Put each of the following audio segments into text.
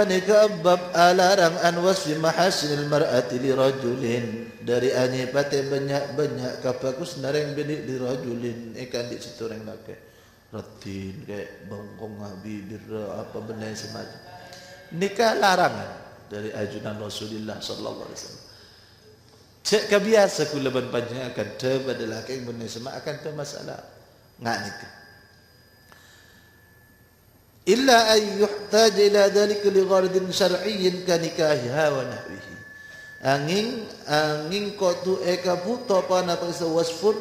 ka bab alarang an wasfi mahasinil mar'ati li rajulin dari anyepate banyak kapakus nareng bini li rajulin ikan di situ reng laki ratin kayak bongkong bibir apa benda yang semacam nikah larangan dari ajunan Rasulullah sallallahu alaihi wasallam. Cek kebiasa kulaban panjang akan te pada laki benda semacam akan te masalah ngak nikah. Illa ay yuhtaj ila dhalika li gharadin syar'iyyin ka nikahiha wa nahwihi. Angin ko tu eka puto pana pasa wasfur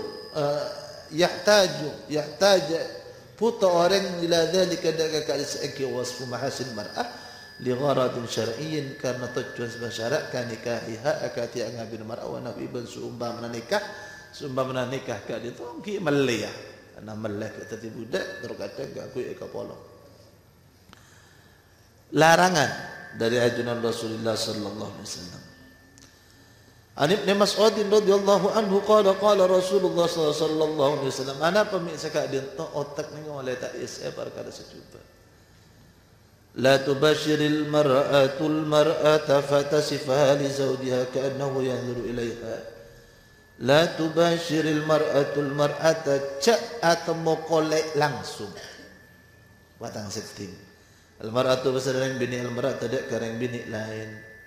yahtaj puto orang ila dhalika daga ka isaki wasfu mahasin mar'ah li gharadin syar'iyyin karena tujuan sebagai syarat ka nikahiha akati angabin mar'ah wa nahwi ban suumpama nikah ka itu ki maliyah ana malah ka tadi budak terkadang aku eka polong. Larangan dari ajunan Rasulullah sallallahu alaihi wasallam. An Ibn Mas'ud radhiyallahu anhu qala Rasulullah sallallahu alaihi wasallam ana pemiksa ka din to otak ni oleh tak isa perkara sejuta. La tubashiril mar'atul mar'ata fatasifaha li zawjiha ka'annahu yanzuru ilaiha. La tubashiril mar'atul mar'ata atau mokolek langsung. Watang setting. Al-mar'atu bersarang bini al-mar'at tidak karang bini lain.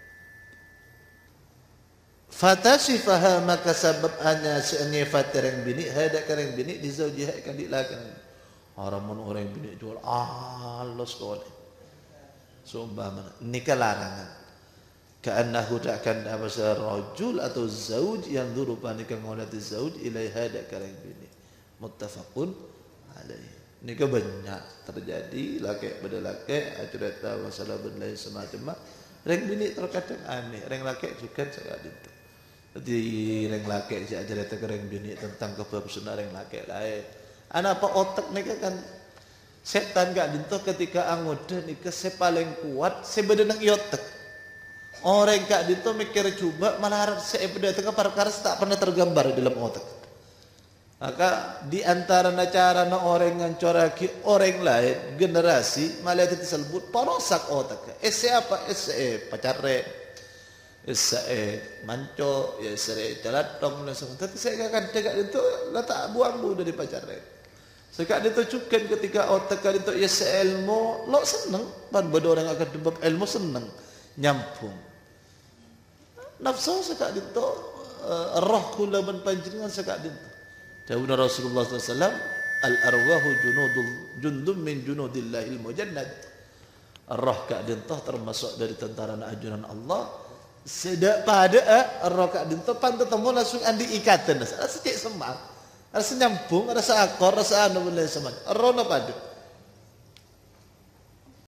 Fatasifaha maka sebab hanya seanya fatarang bini hada karang bini di zaujiha kan dilakan. Haramun orang bini jual alos kole. Sumpah nikah larangan. Ka'annahu takkan apa rajul atau zauj yang durupa nikah ngolati zauj ilaiha hada karang bini. Muttafaqun alaihi. Nikah banyak terjadi laki pada laki cerita masalah benda semacam reng bini terkadang aneh reng laki juga sangat itu jadi reng laki saya cerita ke reng bini tentang kebagusan reng laki lain anak apa otak nikah kan setan gak dinto ketika angoda nikah saya paling kuat saya bedenang iotek orang gak dinto mikir coba malah harap saya bedenang perkara tak pernah tergambar dalam otak. Maka di antara cara na orang ngancoraki orang lain generasi malah itu disebut parosak otak. Ese apa? Ese pacarre, ese manco, ese jalatong dan sebagainya. Tapi saya akan tegak itu letak buang bu dari pacarre. Sekarang itu cukup ketika otak kali itu ese ilmu, lo seneng. Pan bodoh orang akan debab ilmu seneng nyampung. Nafsu sekarang itu roh kulaban panjenengan sekarang itu. Dawuh Rasulullah SAW al-arwahu jundum min junudillahil mujannad. Roh kak dintah termasuk dari tentara ajunan Allah. Sedak pada roh kak dintah pan ketemu langsung andi ikatan. Rasa cek semang, rasa nyambung, rasa akor, rasa anu boleh semang. Roh na pada.